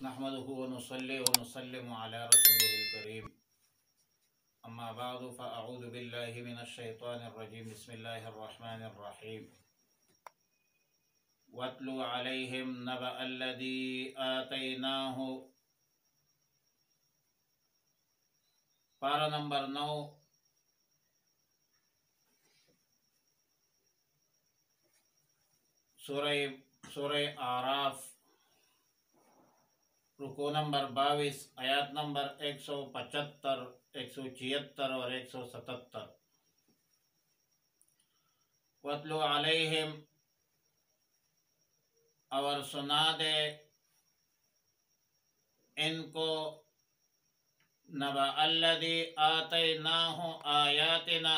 نحمده ونصلي ونسلم على رسوله الكريم أما بعد فأعوذ بالله من الشيطان الرجيم بسم الله الرحمن الرحيم واتل عليهم نبأ الذي آتيناه پارہ نمبر 9 سورہ آراف رکوع نمبر 22 آیات نمبر 175 176 اور 177 وَاتْلُ عَلَيْهِمْ اور سنا دے ان کو نبأ الذی آتیناہ آیاتنا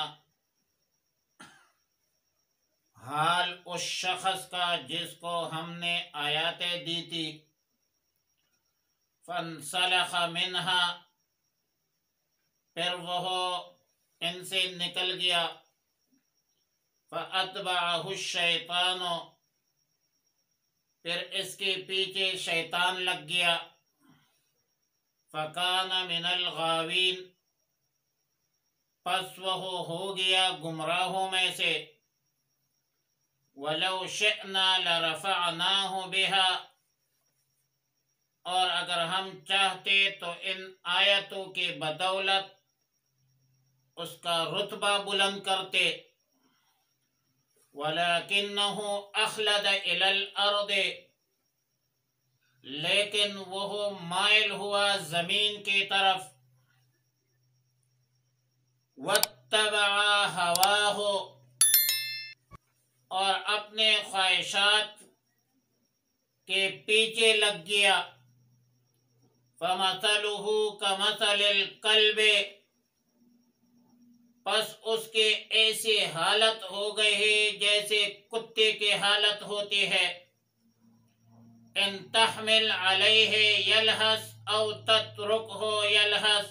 حال اس شخص کا جس کو ہم نے آیاتیں دی تھی فانسلخ منہا پھر وہ ان سے نکل گیا فاتبعہ الشیطان پھر اس کے پیچھے شیطان لگ گیا فکان من الغاوین پس وہ ہو گیا گمراہوں میں سے وَلَوْ شِئْنَا لَرَفَعْنَاهُ بِهَا اور اگر ہم چاہتے تو ان آیتوں کے بدولت اس کا رتبہ بلند کرتے وَلَكِنَّهُ أَخْلَدَ إِلَى الْأَرْضِ لیکن وہ مائل ہوا زمین کی طرف وَاتَّبَعَ هَوَاهُ اور اپنے خواہشات کے پیچھے لگ گیا فَمَثَلُهُ كَمَثَلِ الْكَلْبِ پس اس کے ایسی حالت ہو گئی ہے جیسے کتے کی حالت ہوتی ہے ان تحمل علیہ یلہس او تترکہ یلہس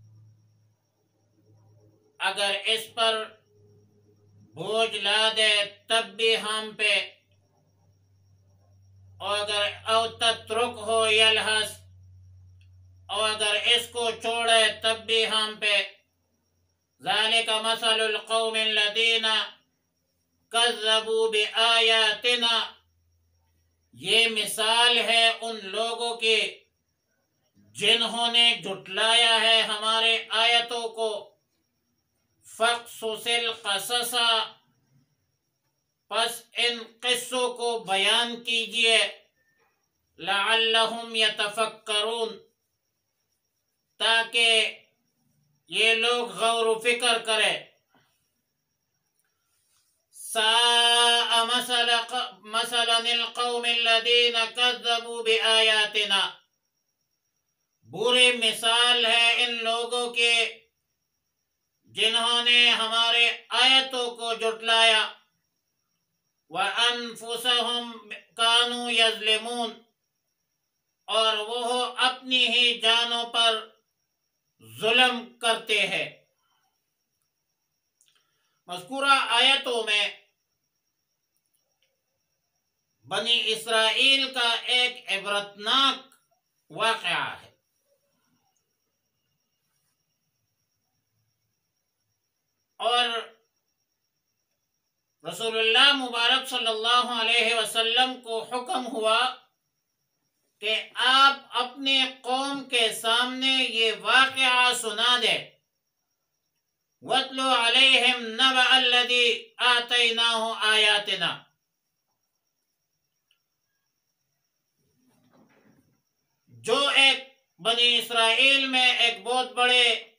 اگر اس پر بوجھ لا دے تب بھی ہم پہ اور اگر او تترکہ یلہس اور اگر اس کو چھوڑے تب بھی ہم پہ ذالک مثل القوم الذین کذبوا بآیاتنا یہ مثال ہے ان لوگوں کی جنہوں نے جھٹلایا ہے ہمارے آیتوں کو فَاقْصُصِ الْقَصَصَ پس ان قصوں کو بیان کیجئے لَعَلَّهُمْ يَتَفَكَّرُونَ تاکہ یہ لوگ غور و فکر کرے سَاءَ مَثَلًا الْقَوْمِ الَّذِينَ كَذَّبُوا بِآيَاتِنَا بری مثال ہے ان لوگوں کے جنہوں نے ہمارے آیتوں کو جھٹلایا وَأَنفُسَهُمْ كَانُوا يَظْلِمُونَ اور وہ اپنی ہی جانوں پر ظلم کرتے ہیں مذکورہ آیتوں میں بنی اسرائیل کا ایک عبرتناک واقعہ ہے اور رسول اللہ مبارک صلی اللہ علیہ وسلم کو حکم ہوا کہ آپ اپنے قوم کے سامنے یہ واقعہ سنا دیں وَاتْلُ عَلَيْهِمْ نَبَأَ الَّذِي آتَيْنَاهُ آیَاتِنَا جو ایک بنی اسرائیل میں ایک بہت بڑے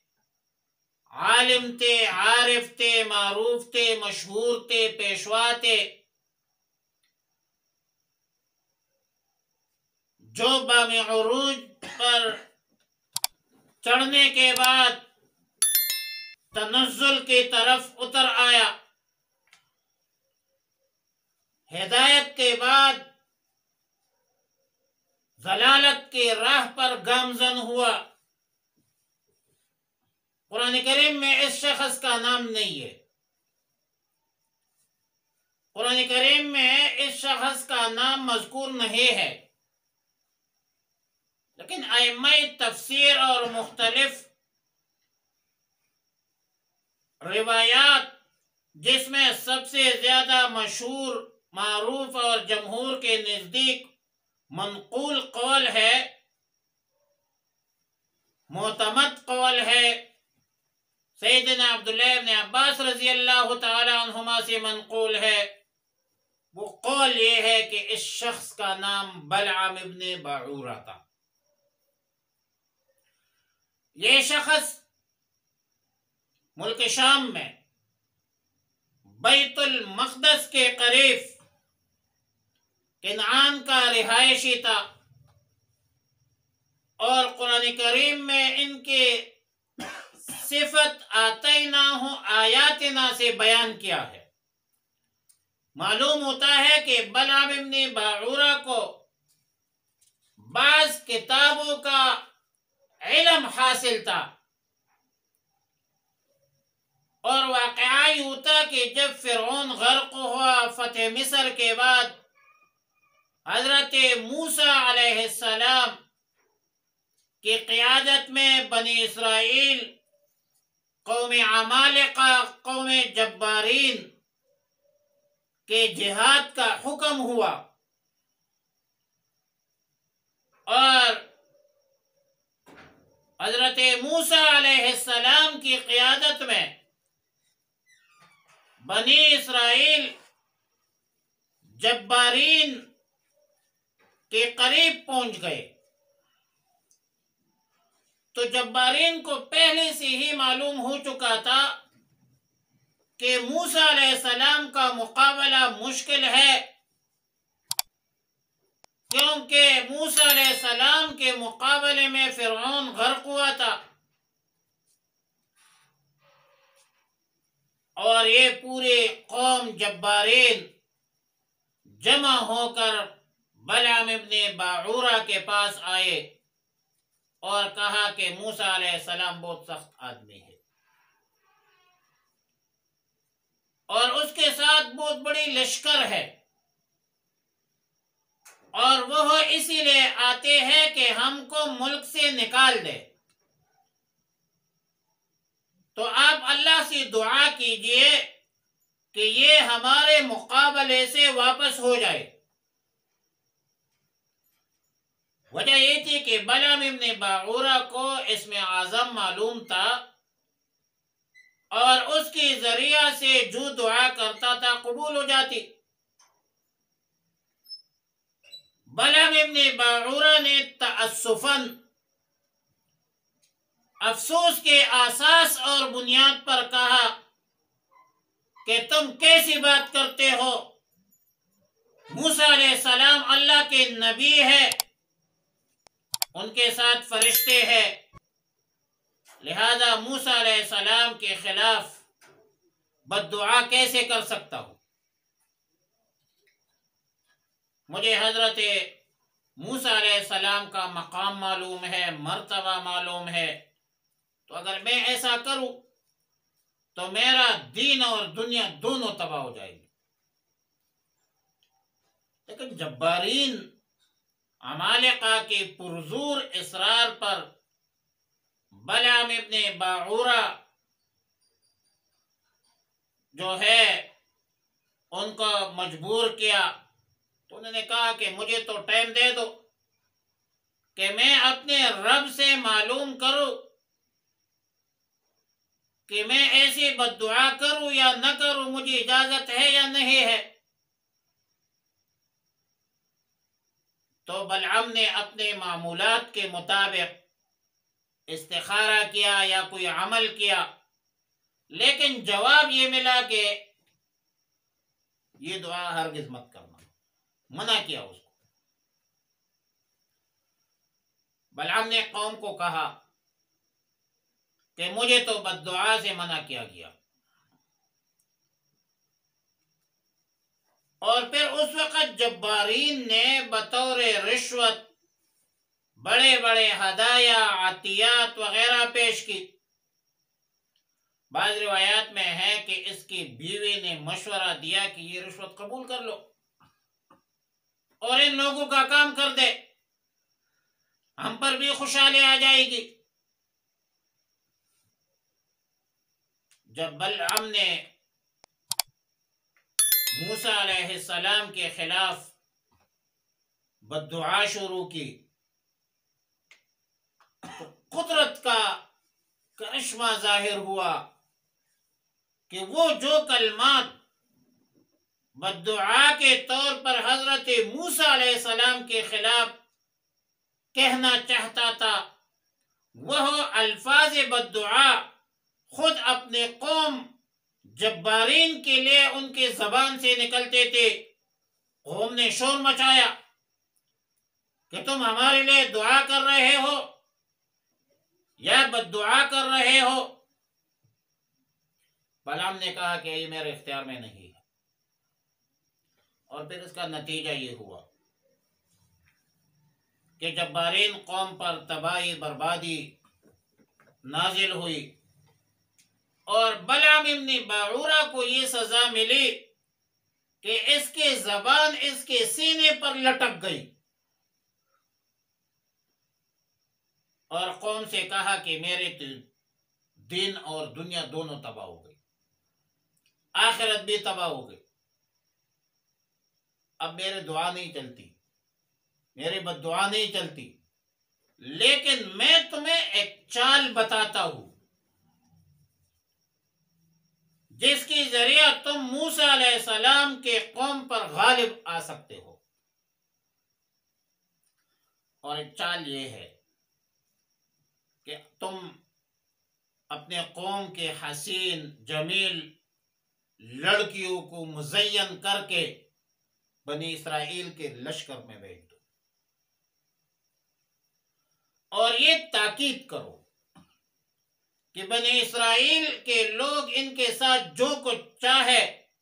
عالم تھے عارف تھے معروف تھے مشہور تھے پیشوا تھے جو بام عروج پر چڑھنے کے بعد تنزل کی طرف اتر آیا ہدایت کے بعد ضلالت کی راہ پر گامزن ہوا قرآن کریم میں اس شخص کا نام نہیں ہے قرآن کریم میں اس شخص کا نام مذکور نہیں ہے لیکن ائمہ تفسیر اور مختلف روایات، جس میں سب سے زیادہ مشہور، معروف اور جمہور کے نزدیک منقول قول ہے، معتمد قول ہے، سیدنا عبداللہ ابن عباس رضی اللہ تعالی عنہما سے منقول ہے، وہ قول یہ ہے کہ اس شخص کا نام بلعم ابن باعورہ تھا۔ یہ شخص ملک شام میں بیت المقدس کے قریب کنعان کا رہائشی تھا، اور قرآن کریم میں ان کے صفت آتیناہ آیاتنا سے بیان کیا ہے۔ معلوم ہوتا ہے کہ بلعم ابن باعورہ کو بعض کتابوں کا علم حاصل تھا، اور واقعہ یہ ہوتا کہ جب فرعون غرق ہوا فتح مصر کے بعد، حضرت موسیٰ علیہ السلام کی قیادت میں بنی اسرائیل، قوم عمالقہ، قوم جبارین کے جہاد کا حکم ہوا، اور حضرت موسیٰ علیہ السلام کی قیادت میں بنی اسرائیل جبارین کے قریب پہنچ گئے۔ تو جبارین کو پہلے سے ہی معلوم ہو چکا تھا کہ موسیٰ علیہ السلام کا مقابلہ مشکل ہے، کیونکہ موسیٰ علیہ السلام کے مقابلے میں فرعون غرق ہوا تھا، اور یہ پورے قوم جبارین جمع ہو کر بلعم ابن باعورہ کے پاس آئے اور کہا کہ موسیٰ علیہ السلام بہت سخت آدمی ہے، اور اس کے ساتھ بہت بڑی لشکر ہے، اور وہ اسی لیے آتے ہیں کہ ہم کو ملک سے نکال دے، تو آپ اللہ سے دعا کیجئے کہ یہ ہمارے مقابلے سے واپس ہو جائے۔ وجہ یہ تھی کہ بلعم ابن باعورہ کو اسم اعظم معلوم تھا، اور اس کے ذریعہ سے جو دعا کرتا تھا قبول ہو جاتی۔ بلعم ابن باعورہ نے تأسفاً، افسوس کے اساس اور بنیاد پر کہا کہ تم کیسی بات کرتے ہو، موسیٰ علیہ السلام اللہ کے نبی ہے، ان کے ساتھ فرشتے ہیں، لہذا موسیٰ علیہ السلام کے خلاف بد دعا کیسے کر سکتا ہوں؟ مجھے حضرت موسیٰ علیہ السلام کا مقام معلوم ہے، مرتبہ معلوم ہے، تو اگر میں ایسا کروں تو میرا دین اور دنیا دونوں تباہ ہو جائے گی۔ لیکن جبارین عمالقہ کے پرزور اصرار پر بلعم ابن باعورہ جو ہے ان کو مجبور کیا، تو انہوں نے کہا کہ مجھے تو ٹائم دے دو کہ میں اپنے رب سے معلوم کروں کہ میں ایسی بد دعا کروں یا نہ کروں، مجھے اجازت ہے یا نہیں ہے۔ تو بلعم نے اپنے معمولات کے مطابق استخارہ کیا یا کوئی عمل کیا، لیکن جواب یہ ملا کہ یہ دعا ہرگز مت کرنا، منع کیا اس کو۔ بلعم نے قوم کو کہا کہ مجھے تو بد دعا سے منع کیا گیا، اور پھر اس وقت جبارین نے بطور رشوت بڑے بڑے ہدایا، عطیات وغیرہ پیش کی۔ بعض روایات میں ہے کہ اس کی بیوی نے مشورہ دیا کہ یہ رشوت قبول کر لو اور ان لوگوں کا کام کر دے، ہم پر بھی خوشحالی آ جائے گی۔ جب بلعام نے موسیٰ علیہ السلام کے خلاف بددعا شروع کی تو قدرت کا کرشمہ ظاہر ہوا کہ وہ جو کلمات بددعا کے طور پر حضرت موسیٰ علیہ السلام کے خلاف کہنا چاہتا تھا، وہ الفاظ بددعا خود اپنے قوم جبارین کے لیے ان کے زبان سے نکلتے تھے۔ قوم نے شور مچایا کہ تم ہمارے لیے دعا کر رہے ہو یا بددعا کر رہے ہو؟ بلعام نے کہا کہ یہ میرے اختیار میں نہیں ہے، اور پھر اس کا نتیجہ یہ ہوا کہ جبارین قوم پر تباہی بربادی نازل ہوئی، اور بلعام ابن باعورہ کو یہ سزا ملی کہ اس کے زبان اس کے سینے پر لٹک گئی، اور قوم سے کہا کہ میرے دین اور دنیا دونوں تباہ ہو گئی، آخرت بھی تباہ ہو گئی، اب میرے دعا نہیں چلتی، میری بددعا نہیں چلتی، لیکن میں تمہیں ایک چال بتاتا ہوں جس کی ذریعہ تم موسیٰ علیہ السلام کے قوم پر غالب آ سکتے ہو۔ اور ایک چال یہ ہے کہ تم اپنے قوم کے حسین جمیل لڑکیوں کو مزین کر کے بنی اسرائیل کے لشکر میں بھیج دو، اور یہ تاکید کرو کہ بنی اسرائیل کے لوگ ان کے ساتھ جو کچھ چاہے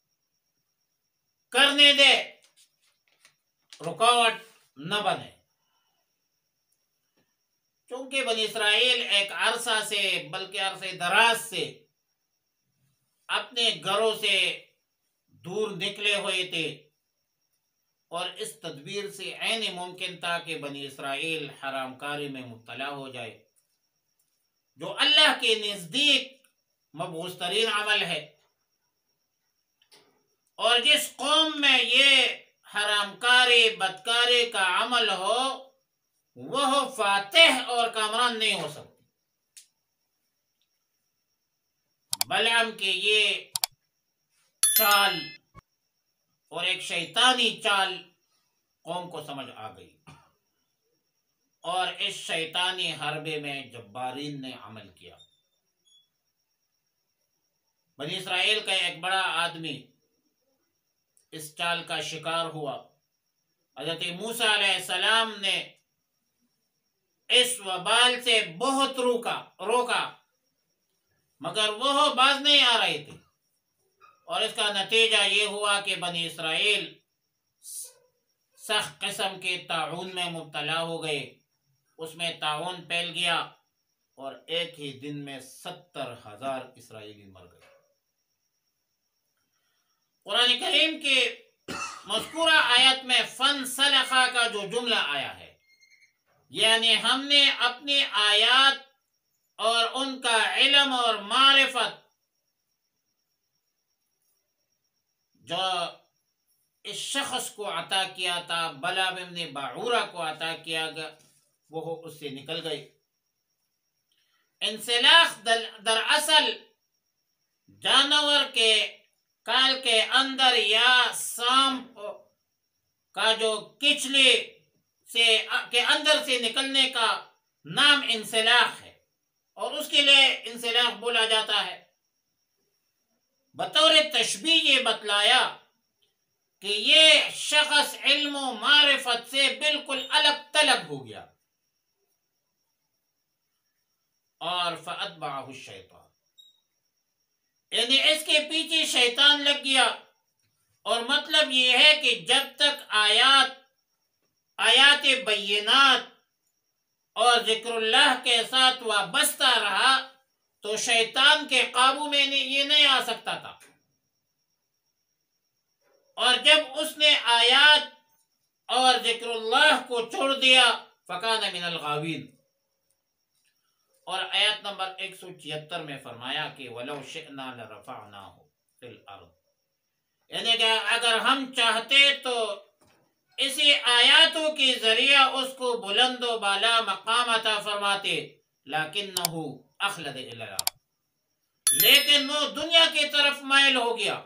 کرنے دے، رکاوٹ نہ بنے، چونکہ بنی اسرائیل ایک عرصہ سے بلکہ عرصے دراز سے اپنے گھروں سے دور نکلے ہوئے تھے، اور اس تدبیر سے عین ممکن تھا کہ بنی اسرائیل حرام کاری میں مبتلا ہو جائے، جو اللہ کے نزدیک مبغوض ترین عمل ہے، اور جس قوم میں یہ حرام کاری بدکاری کا عمل ہو وہ فاتح اور کامران نہیں ہو سکتی۔ بلعام کے یہ چال اور ایک شیطانی چال قوم کو سمجھ آ گئی، اور اس شیطانی حربے میں جبارین نے عمل کیا۔ بنی اسرائیل کا ایک بڑا آدمی اس چال کا شکار ہوا۔ حضرت موسیٰ علیہ السلام نے اس وبال سے بہت روکا مگر وہ باز نہیں آ رہے تھے، اور اس کا نتیجہ یہ ہوا کہ بنی اسرائیل سخت قسم کے طاعون میں مبتلا ہو گئے، اس میں طاعون پھیل گیا، اور ایک ہی دن میں 70,000 اسرائیلی مر گئے۔ قرآن کریم کے مذکورہ آیت میں فَانْسَلَخَ کا جو جملہ آیا ہے، یعنی ہم نے اپنی آیات اور ان کا علم اور معرفت جو اس شخص کو عطا کیا تھا، بلعام ابن باعورہ کو عطا کیا گیا، وہ اس سے نکل گئی۔ انسلاخ دراصل جانور کے کال کے اندر یا سانپ کا جو کچلی کے اندر سے نکلنے کا نام انسلاخ ہے، اور اس کے لیے انسلاخ بولا جاتا ہے۔ بطور تشبیہ یہ بتلایا کہ یہ شخص علم و معرفت سے بالکل الگ تلگ ہو گیا، اور فَأَتْبَعَهُ الشَّيْطَانُ، یعنی اس کے پیچھے شیطان لگ گیا۔ اور مطلب یہ ہے کہ جب تک آیات بینات اور ذکر اللہ کے ساتھ وابستہ رہا تو شیطان کے قابو میں یہ نہیں آ سکتا تھا، اور جب اس نے آیات اور ذکر اللہ کو چھوڑ دیا فکان من الغاوین۔ اور آیت نمبر 176 میں فرمایا کہ وَلَوْ شِئْنَا لَرَفَعْنَاهُ فِي الْأَرْضِ، یعنی کہ اگر ہم چاہتے تو اسی آیاتوں کے ذریعہ اس کو بلند و بالا مقام عطا فرماتے، لیکنہ اخلد الی الارض، لیکن وہ دنیا کی طرف مائل ہو گیا۔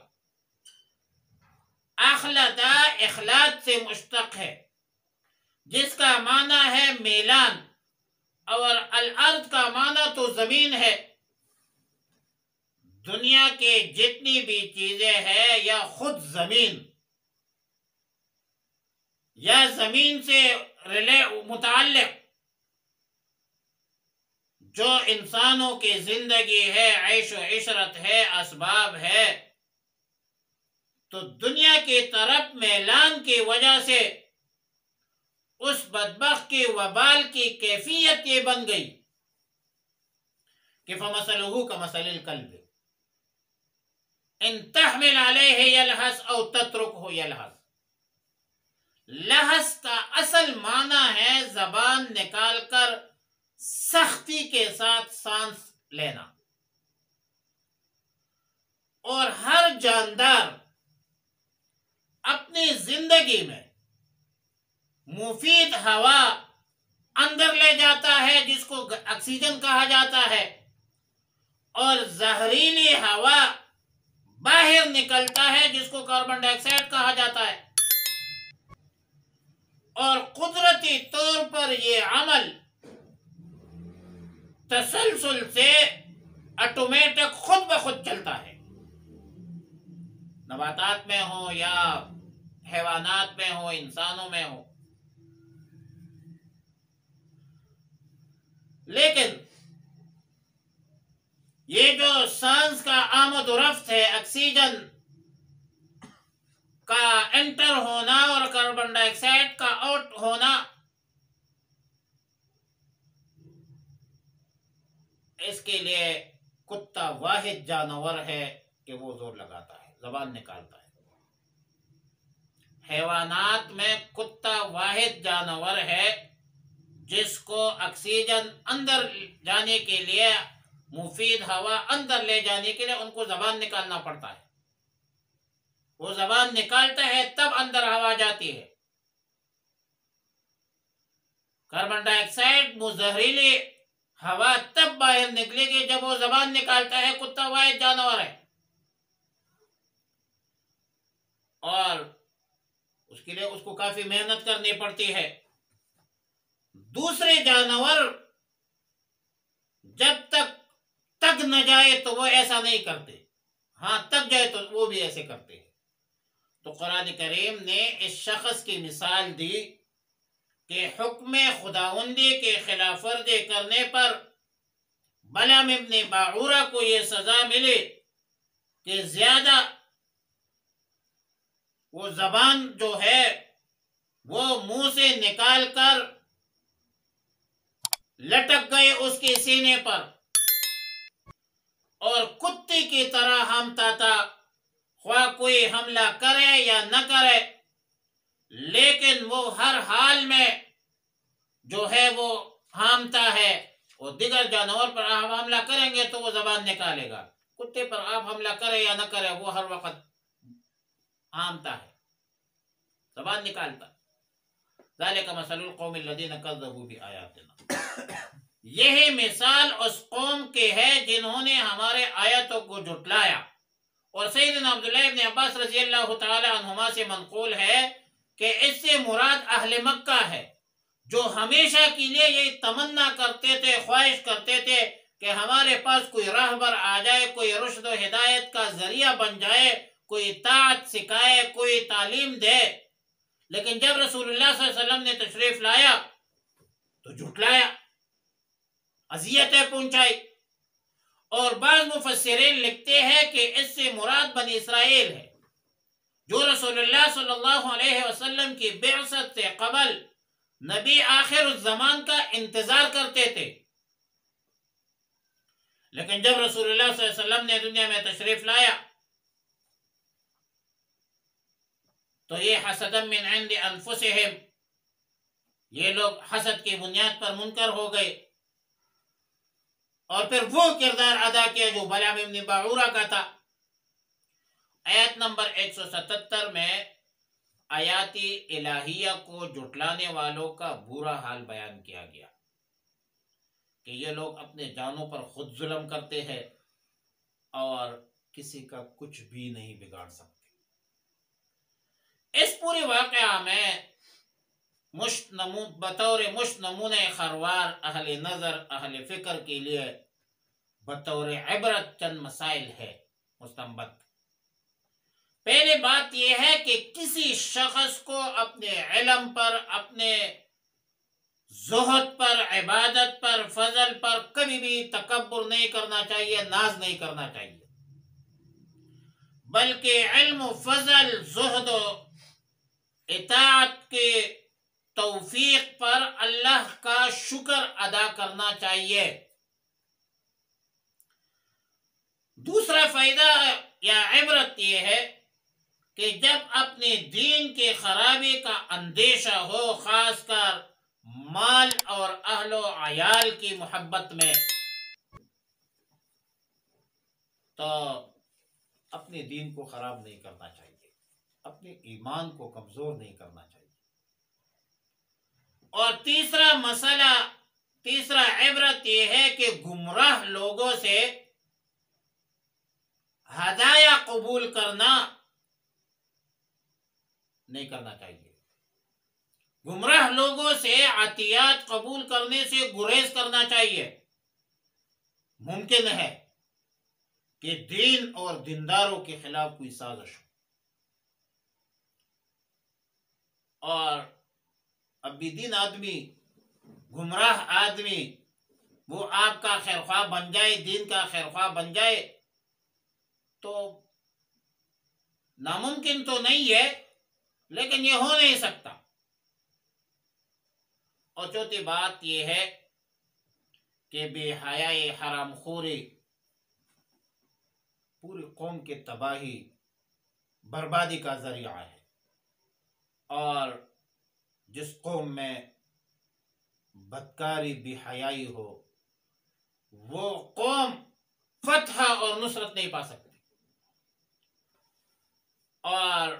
اخلدہ اخلاد سے مشتق ہے، جس کا معنی ہے میلان، اور الارض کا معنی تو زمین ہے۔ دنیا کے جتنی بھی چیزیں ہیں یا خود زمین یا زمین سے متعلق جو انسانوں کی زندگی ہے، عیش و عشرت ہے، اسباب ہے، تو دنیا کی طرف میلان کی وجہ سے اس بدبخت کی وبال کی کیفیت یہ بن گئی کہ فَمَثَلُهُ كَمَثَلِ الْكَلْبِ إِن تَحْمِلْ عَلَيْهِ يَلْهَثْ أَوْ تَتْرُكْهُ يَلْهَثْ۔ لحظ کا اصل معنی ہے زبان نکال کر سختی کے ساتھ سانس لینا، اور ہر جاندار اپنی زندگی میں مفید ہوا اندر لے جاتا ہے جس کو آکسیجن کہا جاتا ہے، اور زہریلی ہوا باہر نکلتا ہے جس کو کاربن ڈائی آکسائڈ کہا جاتا ہے۔ اور قدرتی طور پر یہ عمل تسلسل سے آٹومیٹک خود بخود چلتا ہے، نباتات میں ہو یا حیوانات میں ہو، انسانوں میں ہو۔ لیکن یہ جو سانس کا آمد و رفت ہے، آکسیجن کا انٹر ہونا اور کاربن ڈائی آکسائڈ کا آؤٹ ہونا، اس کے لیے کتا واحد جانور ہے کہ وہ زور لگاتا ہے، زبان نکالتا ہے۔ حیوانات میں کتا واحد جانور ہے جس کو آکسیجن اندر جانے کے لیے، مفید ہوا اندر لے جانے کے لیے ان کو زبان نکالنا پڑتا ہے۔ وہ زبان نکالتا ہے تب اندر ہوا جاتی ہے۔ کاربن ڈائی آکسائڈ مزہریلی ہوا تب باہر نکلے گی جب وہ زبان نکالتا ہے۔ کتا واحد جانور ہے، اور اس کے لیے اس کو کافی محنت کرنی پڑتی ہے۔ دوسرے جانور جب تک نہ جائے تو وہ ایسا نہیں کرتے، ہاں تک جائے تو وہ بھی ایسے کرتے ہیں۔ تو قرآن کریم نے اس شخص کی مثال دی کہ حکم خداوندی کے خلاف ورزی کرنے پر بلعام ابن باعورہ کو یہ سزا ملی کہ زیادہ وہ زبان جو ہے وہ منہ سے نکال کر لٹک گئے اس کے سینے پر، اور کتے کی طرح ہامتا تھا، خواہ کوئی حملہ کرے یا نہ کرے، لیکن وہ ہر حال میں جو ہے وہ ہامتا ہے۔ اور دیگر جانور پر آپ حملہ کریں گے تو وہ زبان نکالے گا، کتے پر آپ حملہ کرے یا نہ کرے وہ ہر وقت ہامتا ہے، زبان نکالتا۔ ذالک مثل القوم الذین کذبوا بآیاتنا، یہی مثال اس قوم کی ہے جنہوں نے ہمارے آیتوں کو جھٹلایا۔ اور سیدنا عبداللہ ابن عباس رضی اللہ تعالی عنہما سے منقول ہے کہ اس سے مراد اہل مکہ ہے، جو ہمیشہ کے لیے یہ تمنا کرتے تھے، خواہش کرتے تھے کہ ہمارے پاس کوئی راہبر آ جائے، کوئی رشد و ہدایت کا ذریعہ بن جائے، کوئی طاعت سکھائے، کوئی تعلیم دے۔ لیکن جب رسول اللہ صلی اللہ علیہ وسلم نے تشریف لایا تو جھٹلایا، اذیتیں پہنچائی۔ اور بعض مفسرین لکھتے ہیں کہ اس سے مراد بنی اسرائیل ہے، جو رسول اللہ صلی اللہ علیہ وسلم کی بعثت سے قبل نبی آخر الزمان کا انتظار کرتے تھے، لیکن جب رسول اللہ صلی اللہ علیہ وسلم نے دنیا میں تشریف لایا تو یہ حسدا من عند انفسہم، یہ لوگ حسد کی بنیاد پر منکر ہو گئے، اور پھر وہ کردار ادا کیا جو بلعام ابن باعورہ کا تھا۔ آیت نمبر 177 میں آیات الہیہ کو جھٹلانے والوں کا برا حال بیان کیا گیا کہ یہ لوگ اپنے جانوں پر خود ظلم کرتے ہیں اور کسی کا کچھ بھی نہیں بگاڑ سکتے۔ اس پورے واقعہ میں بطور مشت نمونہ خروار اہل نظر اہل فکر کے لیے بطور عبرت چند مسائل ہے مستنبط۔ پہلی بات یہ ہے کہ کسی شخص کو اپنے علم پر، اپنے زہد پر، عبادت پر، فضل پر کبھی بھی تکبر نہیں کرنا چاہیے، ناز نہیں کرنا چاہیے، بلکہ علم و فضل، زہد و اطاعت کے توفیق پر اللہ کا شکر ادا کرنا چاہیے۔ دوسرا فائدہ یا عبرت یہ ہے کہ جب اپنے دین کی خرابی کا اندیشہ ہو، خاص کر مال اور اہل و عیال کی محبت میں، تو اپنے دین کو خراب نہیں کرنا چاہیے، اپنے ایمان کو کمزور نہیں کرنا چاہیے۔ اور تیسرا مسئلہ، تیسرا عبرت یہ ہے کہ گمراہ لوگوں سے ہدایہ قبول کرنا نہیں کرنا چاہیے، گمراہ لوگوں سے عطیات قبول کرنے سے گریز کرنا چاہیے۔ ممکن ہے کہ دین اور دینداروں کے خلاف کوئی سازش ہو، اور اب بھی دین آدمی، گمراہ آدمی، وہ آپ کا خیرخواہ بن جائے، دین کا خیرخواہ بن جائے، تو ناممکن تو نہیں ہے، لیکن یہ ہو نہیں سکتا۔ اور چوتھی بات یہ ہے کہ بے حیائی، حرام خوری پوری قوم کے تباہی، بربادی کا ذریعہ ہے، اور جس قوم میں بدکاری، بے حیائی ہو، وہ قوم فتح اور نصرت نہیں پا سکتی۔ اور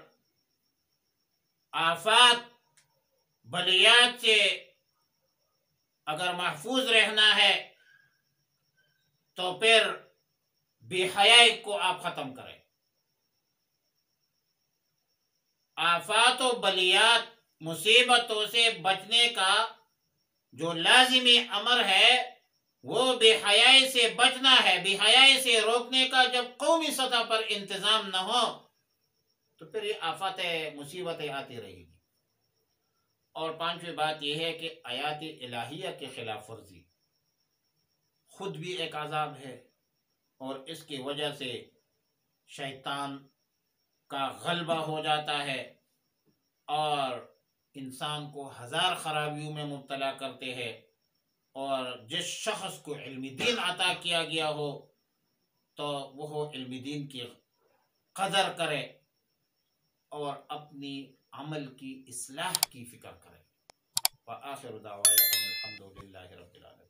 آفات، بلیات سے اگر محفوظ رہنا ہے تو پھر بے حیائی کو آپ ختم کریں۔ آفات و بلیات، مصیبتوں سے بچنے کا جو لازمی امر ہے وہ بے حیائی سے بچنا ہے۔ بے حیائی سے روکنے کا جب قومی سطح پر انتظام نہ ہو تو پھر یہ آفاتیں، مصیبتیں آتی رہے گی۔ اور پانچویں بات یہ ہے کہ آیات الہیہ کے خلاف ورزی خود بھی ایک عذاب ہے، اور اس کی وجہ سے شیطان کا غلبہ ہو جاتا ہے اور انسان کو ہزار خرابیوں میں مبتلا کرتے ہیں۔ اور جس شخص کو علم دین عطا کیا گیا ہو تو وہ علم دین کی قدر کرے اور اپنی عمل کی اصلاح کی فکر کرے۔ وآخر دعوانا ان الحمد للہ رب العالمین۔